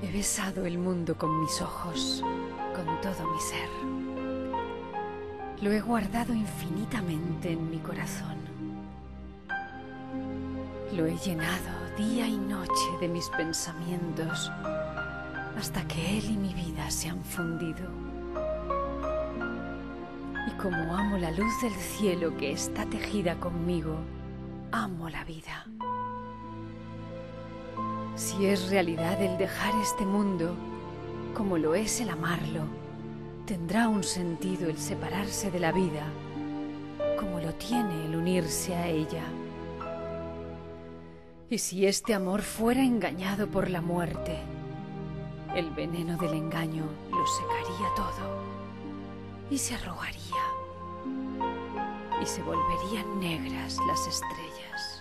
He besado el mundo con mis ojos, con todo mi ser. Lo he guardado infinitamente en mi corazón. Lo he llenado día y noche de mis pensamientos hasta que él y mi vida se han fundido. Y como amo la luz del cielo que está tejida conmigo, amo la vida. Si es realidad el dejar este mundo, como lo es el amarlo, tendrá un sentido el separarse de la vida, como lo tiene el unirse a ella. Y si este amor fuera engañado por la muerte, el veneno del engaño lo secaría todo y se arrugaría y se volverían negras las estrellas.